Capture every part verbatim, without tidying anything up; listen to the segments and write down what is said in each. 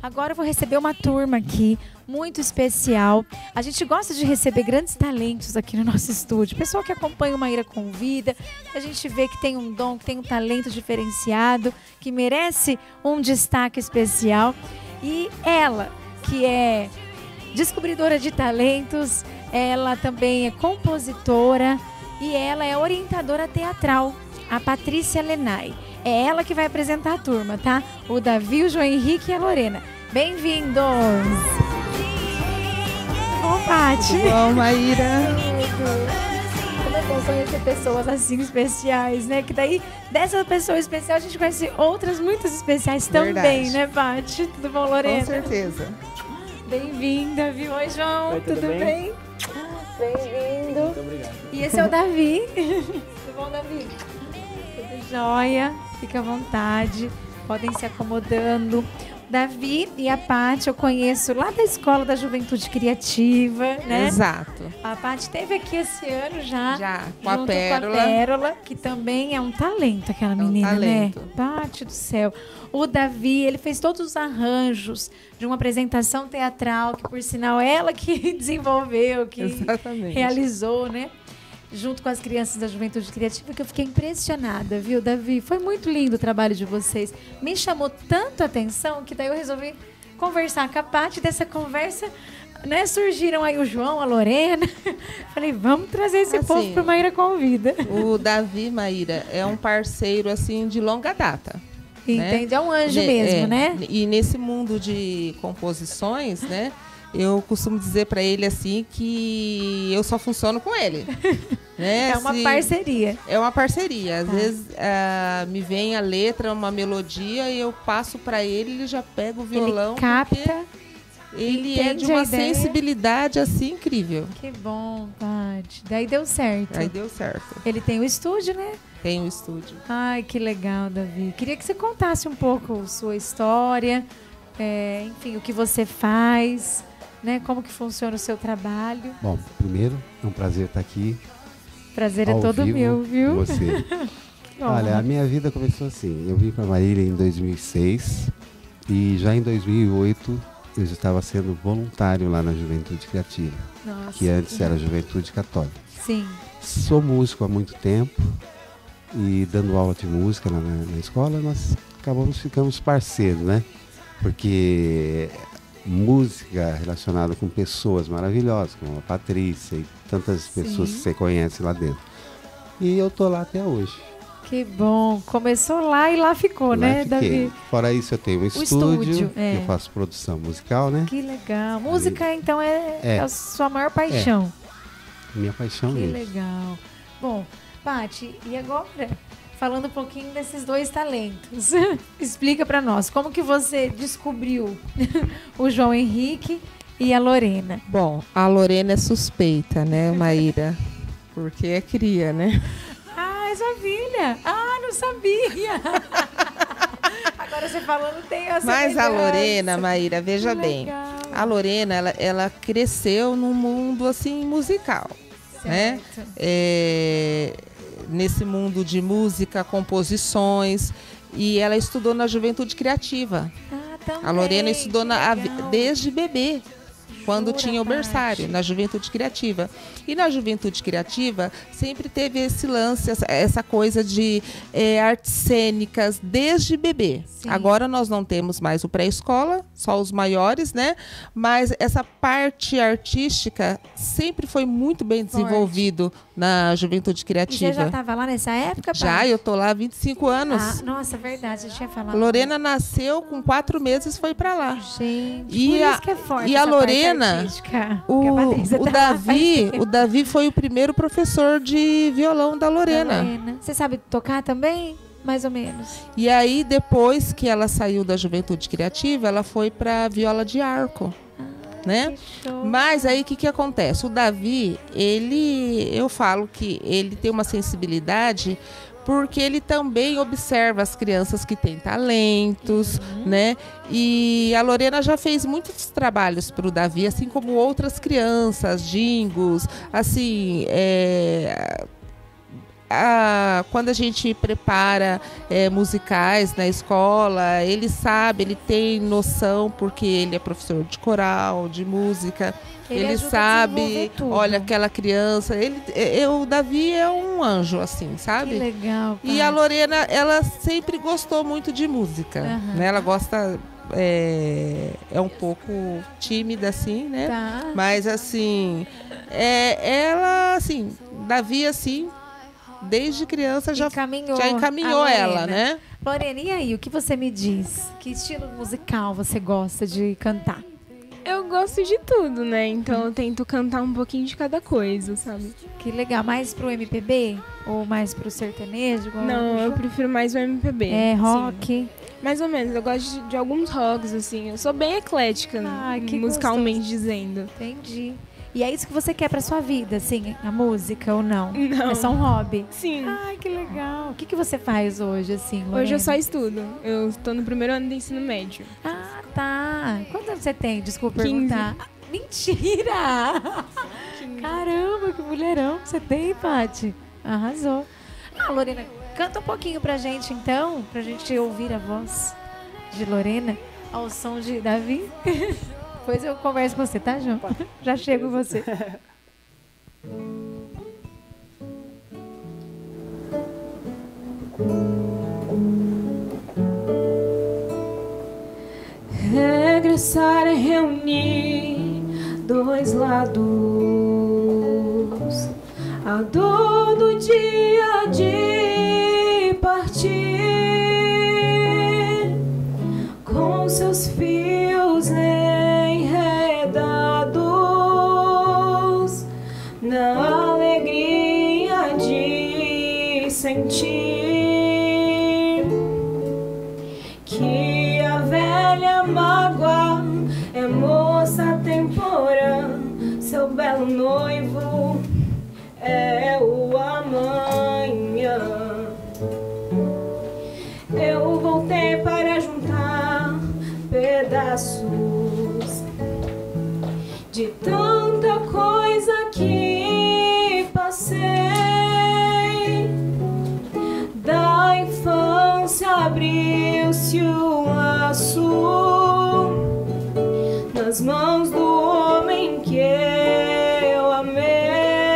Agora eu vou receber uma turma aqui muito especial. A gente gosta de receber grandes talentos aqui no nosso estúdio. Pessoal que acompanha o Maíra Convida, a gente vê que tem um dom, que tem um talento diferenciado, que merece um destaque especial. E ela, que é descobridora de talentos, ela também é compositora e ela é orientadora teatral, a Patrícia Lenay. É ela que vai apresentar a turma, tá? O Davi, o João Henrique e a Lorena. Bem-vindos! Ô, Paty! Tudo bom, Maíra? Como é bom conhecer pessoas assim especiais, né? Que daí, dessa pessoa especial, a gente conhece outras muito especiais também, Verdade. né, Paty? Tudo bom, Lorena? Com certeza. Bem-vinda, viu? Oi, João. Oi, tudo tudo bem? bem? Bem-vindo. Muito obrigado. E esse é o Davi. Tudo bom, Davi? Tudo jóia. Fica à vontade. Podem se acomodando. Davi e a Paty eu conheço lá da Escola da Juventude Criativa, né? Exato. A Paty esteve aqui esse ano já. Já, com a junto Pérola. Com a Pérola, que também é um talento, aquela um menina, talento. né? Paty do céu. O Davi, ele fez todos os arranjos de uma apresentação teatral, que por sinal ela que desenvolveu, que Exatamente. realizou, né? Junto com as crianças da Juventude Criativa, que eu fiquei impressionada, viu, Davi? Foi muito lindo o trabalho de vocês. Me chamou tanto a atenção que daí eu resolvi conversar com a Paty. Dessa conversa, né, surgiram aí o João, a Lorena. Falei, vamos trazer esse Assim, povo para o Maíra Convida. O Davi, Maíra, é um parceiro assim de longa data. Entende? É um anjo Ne- mesmo, é, né? E nesse mundo de composições, né? Eu costumo dizer para ele assim que eu só funciono com ele. Né? É uma Se- parceria. É uma parceria. Às Tá. vezes ah, me vem a letra, uma melodia e eu passo para ele, ele já pega o violão. Ele capta. porque Ele é de entende a uma ideia. sensibilidade assim incrível. Que bom, Paty. Daí deu certo. Aí deu certo. Ele tem o estúdio, né? Tem o estúdio. Ai, que legal, Davi. Queria que você contasse um pouco sua história, é, enfim, o que você faz, né? Como que funciona o seu trabalho. Bom, primeiro, é um prazer estar aqui. Prazer é ao todo vivo meu, com viu? você. Olha, a minha vida começou assim. Eu vim para Marília em dois mil e seis e já em dois mil e oito eu já estava sendo voluntário lá na Juventude Criativa, Nossa, que antes era Juventude Católica. Sim. Sou músico há muito tempo e dando aula de música na, na escola, nós acabamos ficamos parceiros, né? Porque música relacionada com pessoas maravilhosas, como a Patrícia e tantas pessoas Sim. que você conhece lá dentro. E eu tô lá até hoje. Que bom. Começou lá e lá ficou, Lá né, fiquei. Davi? Fora isso, eu tenho um estúdio, estúdio, é. eu faço produção musical, né? Que legal. Música, então, é, É. é a sua maior paixão. Minha paixão Que mesmo. legal. Bom, Paty, e agora, falando um pouquinho desses dois talentos, explica pra nós, como que você descobriu o João Henrique e a Lorena? Bom, a Lorena é suspeita, né, Maíra? Porque é cria, né? Ah, é sua filha. Ah, não sabia. Agora você falando, tem essa Mas a semelhança. Lorena, Maíra, veja Que bem. legal. A Lorena, ela, ela cresceu num mundo assim musical, né? Certo. É, nesse mundo de música, composições, e ela estudou na Juventude Criativa. Ah, também. A Lorena estudou que na, a- legal. desde bebê, quando Jura, tinha o berçário, Paty? na Juventude Criativa. E na Juventude Criativa sempre teve esse lance, essa, essa coisa de eh, artes cênicas desde bebê. Sim. Agora nós não temos mais o pré-escola, só os maiores, né? Mas essa parte artística sempre foi muito bem Forte. desenvolvido na Juventude E você Criativa. já estava lá nessa época, Paty? Já, eu tô lá há vinte e cinco anos. Ah, nossa, verdade, você tinha falado. Lorena nasceu com quatro meses, foi para lá. Gente, E por a- isso que é forte e a essa parte Lorena, artística, que a O, Patrícia o tá Davi, fazendo. o Davi foi o primeiro professor de violão da Lorena. Lorena. Você sabe tocar também? Mais ou menos. E aí, depois que ela saiu da Juventude Criativa, ela foi para viola de arco, né? Que show. Mas aí o que que acontece? O Davi, ele, eu falo que ele tem uma sensibilidade porque ele também observa as crianças que têm talentos, né? E a Lorena já fez muitos trabalhos para o Davi, assim como outras crianças, jingos, assim, é, a, quando a gente prepara é, musicais na escola, ele sabe, ele tem noção, porque ele é professor de coral, de música. Ele Ele, ajuda a sabe, desenvolver tudo. olha, aquela criança. Ele, eu, o Davi é um anjo, assim, Que sabe? legal. E a Paty. Lorena, ela sempre gostou muito de música. Aham. Né? Ela gosta, é, é um pouco tímida, assim, né? Tá. Mas, assim, é, ela, assim, Davi, assim, desde criança já, Encaminhou já encaminhou a ela, Lorena. né? Lorena, e aí, o que você me diz? Que estilo musical você gosta de cantar? Eu gosto de tudo, né? Então eu tento cantar um pouquinho de cada coisa, sabe? Que legal. Mais pro M P B? Ou mais pro sertanejo? igual Não, o eu Ju? prefiro mais o M P B. É, sim. rock. Mais ou menos, eu gosto de, de alguns rocks, assim. Eu sou bem eclética, né? Ai, que musicalmente gostoso. dizendo. Entendi. E é isso que você quer pra sua vida, assim, a música ou não? Não. É só um hobby? Sim. Ai, que legal. O que, que você faz hoje, assim, Lorena? Hoje eu só estudo. Eu estou no primeiro ano de ensino médio. Ah, tá. Quantos anos você tem? Desculpa quinze. perguntar. Ah, mentira! Caramba, que mulherão que você tem, Paty. Arrasou. Ah, Lorena, canta um pouquinho pra gente, então, pra gente ouvir a voz de Lorena ao som de Davi. Depois eu converso com você, tá, João? Já chego com você. Regressar é reunir dois lados. A dor do dia de partir, com seus fios enredados, na alegria de sentir que a velha mágoa é moça temporã, seu belo noivo é o amanhã. Eu voltei para juntar pedaços de tanta coisa que passei. Da infância abriu-se um laço nas mãos do homem que eu amei.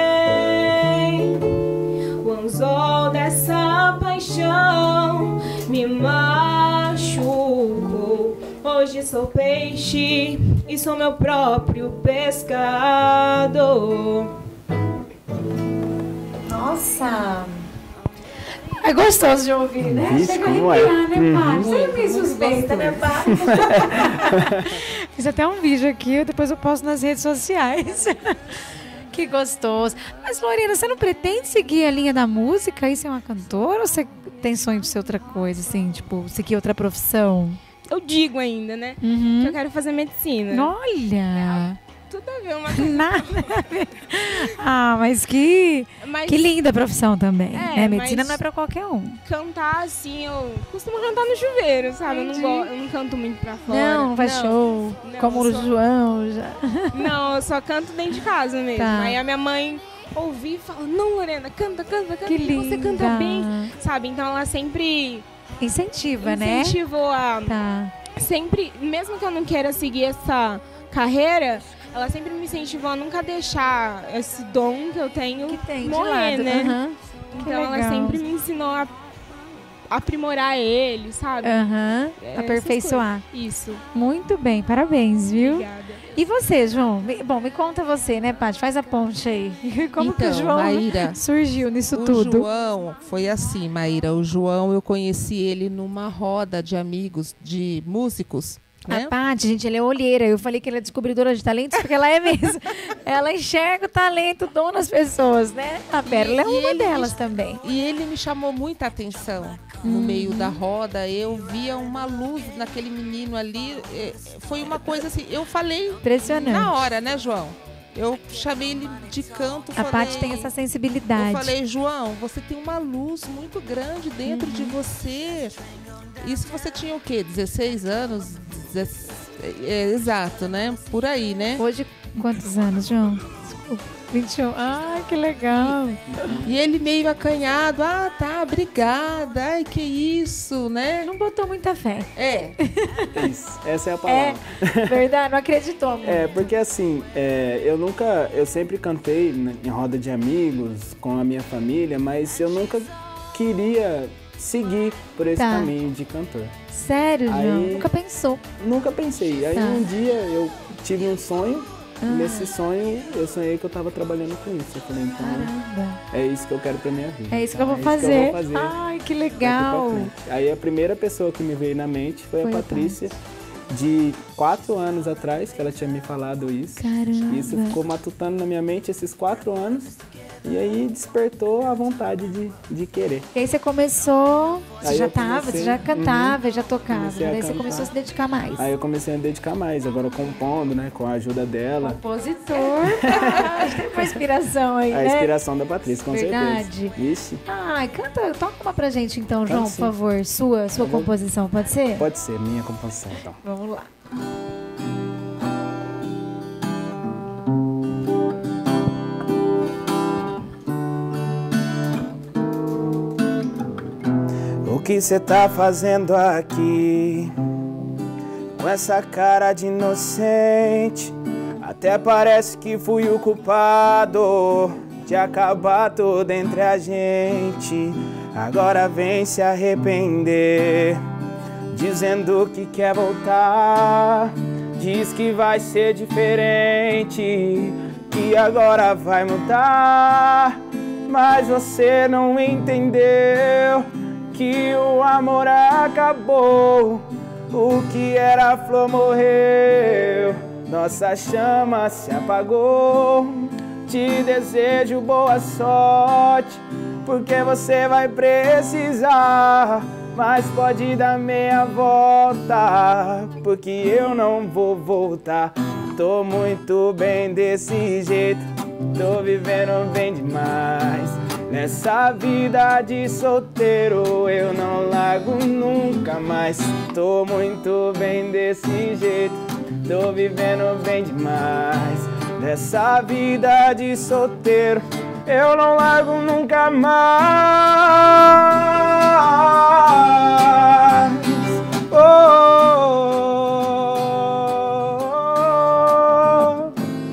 O anzol dessa paixão me machucou. Hoje sou peixe e sou meu próprio pescador. Nossa! É gostoso de ouvir, né? Isso, Chega a como é? arrepiar, né, Paty? Uhum. Você me suspeita, né, Paty? Fiz até um vídeo aqui, depois eu posto nas redes sociais. Que gostoso. Mas, Lorena, você não pretende seguir a linha da música e ser uma cantora? Ou você tem sonho de ser outra coisa, assim, tipo, seguir outra profissão? Eu digo ainda, né? Uhum. Que eu quero fazer medicina. Olha! Tudo a ver uma coisa. Nada a ver. Ah, mas que, Mas que linda profissão também. É, né? Medicina mas- não é pra qualquer um. cantar assim, eu costumo cantar no chuveiro, sabe? Eu não, Entendi. go- eu não canto muito pra fora. Não, não faz show. Não, como o só- João já. Não, eu só canto dentro de casa mesmo. Tá. Aí a minha mãe ouvi e fala, não, Lorena, canta, canta, canta. Que linda. Você canta bem, sabe? Então ela sempre Incentiva, né? incentivou a... Tá. Sempre, mesmo que eu não queira seguir essa carreira, ela sempre me incentivou a nunca deixar esse dom que eu tenho Que tem de morrer, lado. né? Aham. Que Então ela legal. sempre me ensinou a aprimorar ele, sabe? Aham. É, essas Aperfeiçoar. coisas. Isso. Muito bem, parabéns, viu? Obrigada. E você, João? Me- Bom, me conta você, né, Paty? Faz a ponte aí. Como que o Então, João Maíra, surgiu nisso o tudo? João foi assim, Maíra. O João, eu conheci ele numa roda de amigos, de músicos, né? A Paty, gente, ela é olheira. Eu falei que ela é descobridora de talentos porque ela é mesmo. Ela enxerga o talento, o dom nas pessoas, né? A Pérola é E uma ele- delas também. E ele me chamou muita atenção no meio da roda. Eu via uma luz naquele menino ali. eh, Foi uma coisa assim. Eu falei Impressionante. na hora, né, João? Eu chamei ele de canto. A falei, Paty tem essa sensibilidade. Eu falei, João, você tem uma luz muito grande dentro Uhum. de você. Isso você tinha o quê? dezesseis anos? dezesseis, é, exato, né? Por aí, né? Hoje, quantos anos, João? Desculpa. vinte e um. Ai, que legal. E ele meio acanhado. Ah, tá, obrigada. Ai, que isso, né? Não botou muita fé. É. Isso, essa é a palavra. É, verdade, não acreditou muito. É, porque assim, é, eu nunca, eu sempre cantei em roda de amigos, com a minha família, mas eu nunca queria seguir por esse Tá. caminho de cantor. Sério, Aí- João? Nunca pensou. Nunca pensei. Aí Tá. um dia eu tive um sonho, Ah. nesse sonho eu sonhei que eu tava trabalhando com isso. Eu falei, então Caramba. é isso que eu quero pra minha vida. É isso que eu vou É fazer. isso que eu vou fazer. Ai, que daqui pra legal. frente. Aí a primeira pessoa que me veio na mente foi, Foi a a Patrícia, de quatro anos atrás, que ela tinha me falado isso. Caramba. Isso ficou matutando na minha mente esses quatro anos. E aí despertou a vontade de, de querer. E aí você começou, você Aí já eu tava, comecei- você já cantava, já tocava. Comecei a Daí você cantar. começou a se dedicar mais. Aí eu comecei a me dedicar mais, agora compondo, né, com a ajuda dela. Compositor. Tem uma inspiração aí, A né? inspiração da Patrícia, com Verdade. certeza. Ixi, Ai, canta, toca uma pra gente então, Canto João, por sim. favor. Sua, sua Eu vou- composição, pode ser? pode ser, minha composição então. Vamos lá. O que cê tá fazendo aqui? Com essa cara de inocente, até parece que fui o culpado de acabar tudo entre a gente. Agora vem se arrepender, dizendo que quer voltar. Diz que vai ser diferente, que agora vai mudar. Mas você não entendeu que o amor acabou. O que era flor morreu, nossa chama se apagou. Te desejo boa sorte, porque você vai precisar. Mas pode dar meia volta, porque eu não vou voltar. Tô muito bem desse jeito, tô vivendo bem demais. Nessa vida de solteiro eu não largo nunca mais. Tô muito bem desse jeito, tô vivendo bem demais. Nessa vida de solteiro eu não largo nunca mais. Oh, oh, oh.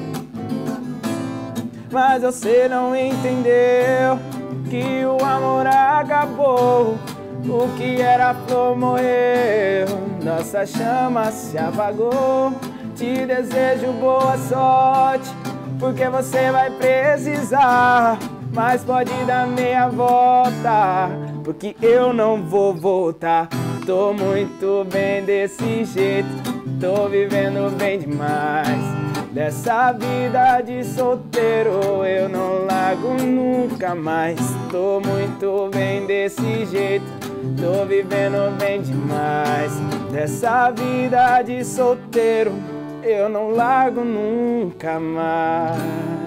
Mas você não entendeu que o amor acabou. O que era flor morreu, nossa chama se apagou. Te desejo boa sorte, porque você vai precisar. Mas pode dar meia volta, porque eu não vou voltar. Tô muito bem desse jeito, tô vivendo bem demais. Dessa vida de solteiro eu não largo nunca mais. Tô muito bem desse jeito, tô vivendo bem demais. Dessa vida de solteiro eu não largo nunca mais.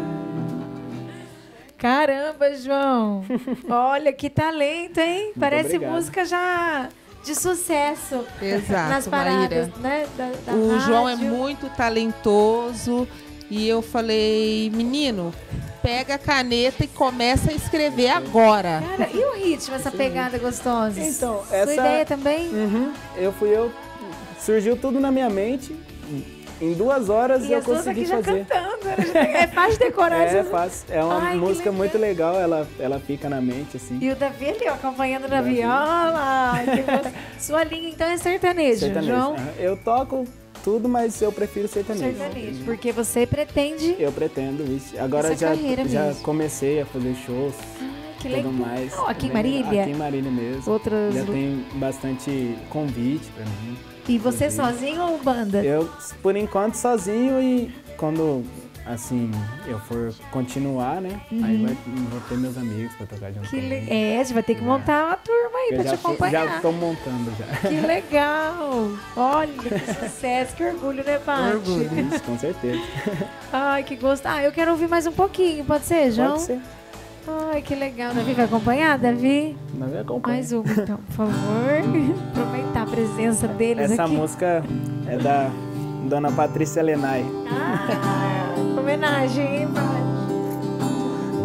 Caramba, João. Olha que talento, hein? Parece obrigado. música já de sucesso. Exato, nas Maíra. paradas, né? Da, da O João é rádio. muito talentoso e eu falei, menino, pega a caneta e começa a escrever agora. Cara, e o ritmo, essa pegada gostosa? Então, Sua essa- ideia também? Uhum. Eu fui eu, surgiu tudo na minha mente. Em duas horas E eu as duas consegui aqui já fazer. cantando. né? É fácil decorar É essas- fácil, é uma Ai, que música legal. muito legal, ela, ela fica na mente, assim. E o Davi ali, ó, acompanhando na Davi. viola. Que gostoso. Sua linha, então, é sertanejo, Sertanejo. João? Aham. Eu toco tudo, mas eu prefiro sertanejo. Sertanejo. Porque você pretende... Eu pretendo isso. Agora Essa já, carreira já mesmo. comecei a fazer shows, Que tudo legal. mais. Aqui em Bem- Marília? Aqui em Marília mesmo. Outras... Já tem bastante convite pra mim. E você Inclusive. sozinho ou banda? Eu, por enquanto, sozinho e quando, assim, eu for continuar, né? Aí vai, vou ter meus amigos pra tocar junto Uhum. Que comigo. le... É, você vai ter que montar uma turma aí Eu pra te já, fui- acompanhar. já tô montando já. Que legal! Olha, que sucesso, que orgulho, né, Paty? Orgulho, isso, com certeza. Ai, que gosto. Ah, eu quero ouvir mais um pouquinho, pode ser, João? Pode ser. Ai, que legal. Davi vai acompanhar, Davi? Nós acompanhamos. Mais uma, então, por favor. Aproveitar a presença deles Essa aqui. música é da Dona Patrícia Lenay. Ah, homenagem, hein, Paty?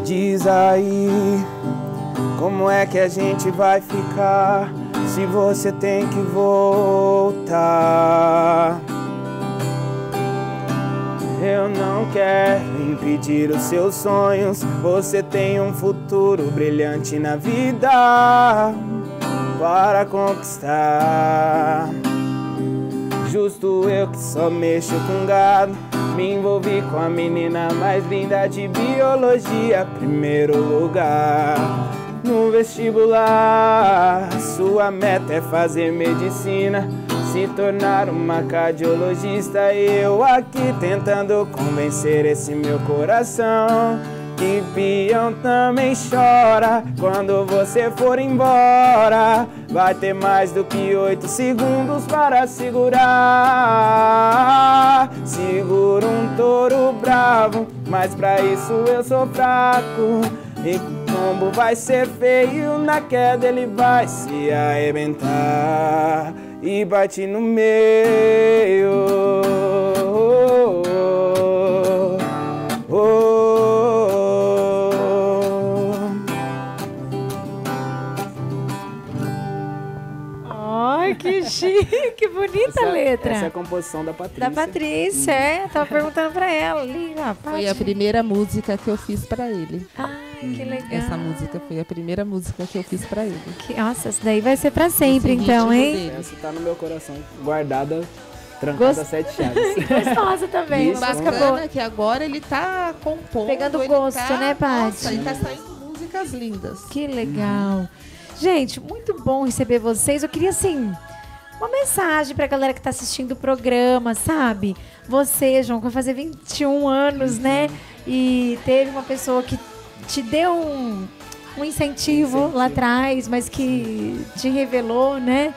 Diz aí, como é que a gente vai ficar se você tem que voltar? Eu não quero impedir os seus sonhos. Você tem um futuro brilhante na vida para conquistar. Justo eu que só mexo com gado, me envolvi com a menina mais linda de biologia. Primeiro lugar no vestibular. Sua meta é fazer medicina, se tornar uma cardiologista. Eu aqui tentando convencer esse meu coração que peão também chora quando você for embora. Vai ter mais do que oito segundos para segurar. Seguro um touro bravo, mas pra isso eu sou fraco. E o tombo vai ser feio, na queda ele vai se arrebentar. E bate no meio. Oh, oh, oh, oh. Ai, que chique, bonita essa, letra. Essa é a composição da Patrícia. Da Patrícia, é. Tava perguntando pra ela ali, ó. Foi a primeira música que eu fiz pra ele. Ai, que legal. Essa música foi a primeira música que eu fiz pra ele. Que, nossa, essa daí vai ser pra sempre, Esse então, ritmo hein? dele. Essa tá no meu coração, guardada, trancada a sete chaves. Gostosa também, Isso, uma música boa. Bacana que agora ele tá compondo. Pegando ele gosto, tá, né, Paty? Nossa, ele tá saindo músicas lindas. Que legal. Gente, muito bom receber vocês. Eu queria, assim, uma mensagem pra galera que tá assistindo o programa, sabe? Você, João, que vai fazer vinte e um anos, né? E teve uma pessoa que te deu um, um incentivo, incentivo lá atrás, mas que te revelou, né?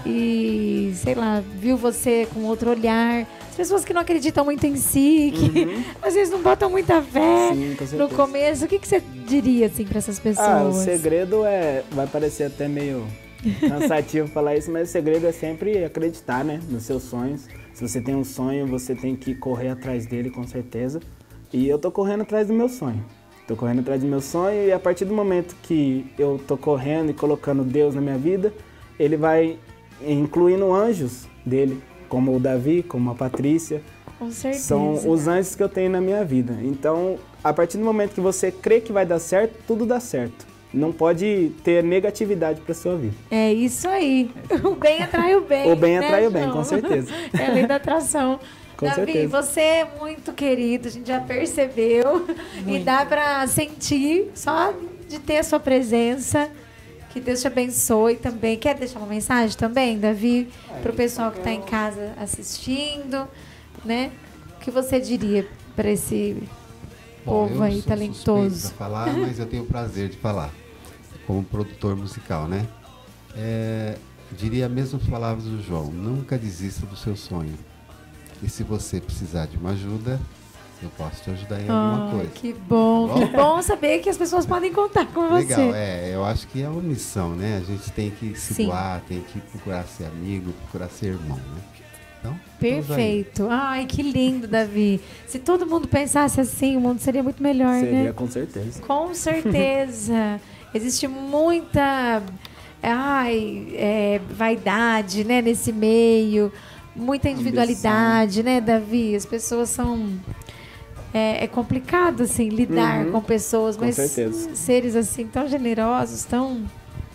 E, sei lá, viu você com outro olhar. As pessoas que não acreditam muito em si, que uhum. às vezes não botam muita fé. Sim, com no começo. O que, que você diria, assim, pra essas pessoas? Ah, o segredo é... Vai parecer até meio cansativo falar isso, mas o segredo é sempre acreditar, né? Nos seus sonhos. Se você tem um sonho, você tem que correr atrás dele, com certeza. E eu tô correndo atrás do meu sonho. Tô correndo atrás do meu sonho e a partir do momento que eu tô correndo e colocando Deus na minha vida, ele vai incluindo anjos dele, como o Davi, como a Patrícia. Com certeza. São os anjos que eu tenho na minha vida. Então, a partir do momento que você crê que vai dar certo, tudo dá certo. Não pode ter negatividade para sua vida. É isso aí. O bem atrai o bem. O bem né, atrai o bem, João? com certeza. É a lei da atração. Com Davi, certeza. você é muito querido, a gente já percebeu. Muito. E dá para sentir só de ter a sua presença. Que Deus te abençoe também. Quer deixar uma mensagem também, Davi? Para o pessoal que está em casa assistindo, né? O que você diria para esse Bom, povo aí talentoso? Para falar, mas eu tenho o prazer de falar como produtor musical, né? É, diria as mesmas palavras do João: nunca desista do seu sonho. E se você precisar de uma ajuda, eu posso te ajudar em alguma oh, coisa. Que bom, tá bom? Que bom saber que as pessoas podem contar com Legal, você. é, eu acho que é uma missão, né? A gente tem que se Sim. doar, tem que procurar ser amigo, procurar ser irmão, né? Então, perfeito. Ai, que lindo, Davi. Se todo mundo pensasse assim, o mundo seria muito melhor, seria, né? Seria, com certeza. Com certeza. Existe muita ai, é, vaidade, né, nesse meio, muita individualidade, ambição, né, Davi? As pessoas são... É, é complicado, assim, lidar uhum, com pessoas, com mas certeza. Seres, assim, tão generosos, tão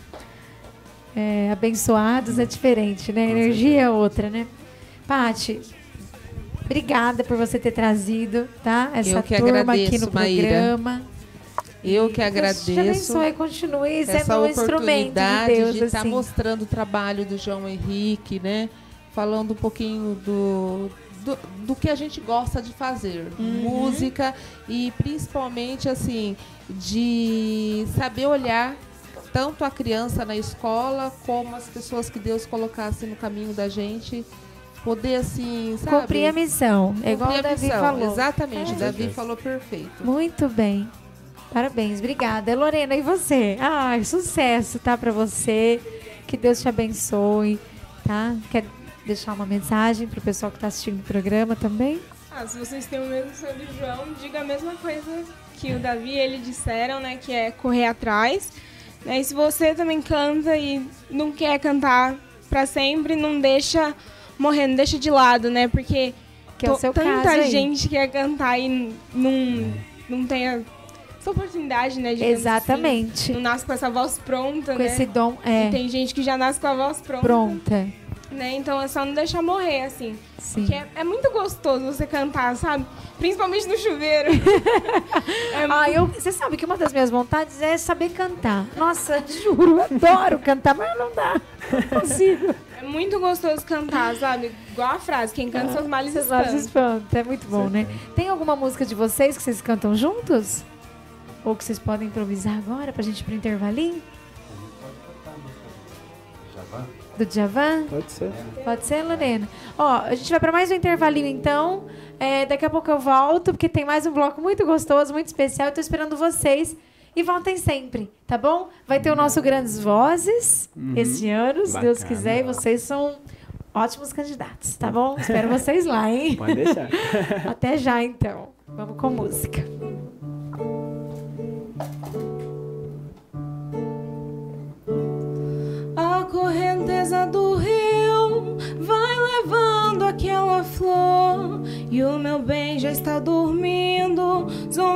é, abençoados, é diferente, né? A energia é outra, né? Paty, obrigada por você ter trazido, tá? Essa Eu que turma agradeço, aqui no Maíra. programa. Eu que agradeço. Deus te abençoe, continue sendo essa um instrumento de Deus, de estar assim. mostrando o trabalho do João Henrique, né? Falando um pouquinho do, do, do que a gente gosta de fazer. Uhum. Música e principalmente, assim, de saber olhar tanto a criança na escola como as pessoas que Deus colocasse no caminho da gente. Poder, assim, sabe? Cumprir a missão. É igual o Davi missão. falou. Exatamente, é. o Davi falou perfeito. Muito bem. Parabéns, obrigada. Lorena, e você? Ai, sucesso, tá, pra você. Que Deus te abençoe, tá? Quer deixar uma mensagem pro pessoal que tá assistindo o programa também? Ah, se vocês têm o mesmo sonho do João, diga a mesma coisa que o Davi e ele disseram, né, que é correr atrás. Né, e se você também canta e não quer cantar para sempre, não deixa morrer, não deixa de lado, né? Porque que é o seu tanta caso aí. gente quer cantar e não, não tem a, essa oportunidade, né? Exatamente. Assim, não nasce com essa voz pronta, com né? esse dom, é. E tem gente que já nasce com a voz pronta. Pronta. Né? Então é só não deixar morrer, assim. Sim. Porque é, é muito gostoso você cantar, sabe? Principalmente no chuveiro. é ah, eu, você sabe que uma das minhas vontades é saber cantar. Nossa, juro, eu adoro cantar, mas não dá. Não consigo. É muito gostoso cantar, sabe? Igual a frase, quem canta ah, seus males seus males espanta. É muito bom, né? Tem alguma música de vocês que vocês cantam juntos? Ou que vocês podem improvisar agora pra gente ir pro intervalinho? Do Djavan? Pode ser. Pode ser, Lorena. Ó, a gente vai para mais um intervalinho, então. É, daqui a pouco eu volto, porque tem mais um bloco muito gostoso, muito especial. Eu tô esperando vocês. E voltem sempre, tá bom? Vai ter o nosso Grandes Vozes uhum. esse ano, se Bacana. Deus quiser. E vocês são ótimos candidatos, tá bom? Espero vocês lá, hein? Pode deixar. Até já, então. Vamos com música. A correnteza do rio vai levando aquela flor, e o meu bem já está dormindo,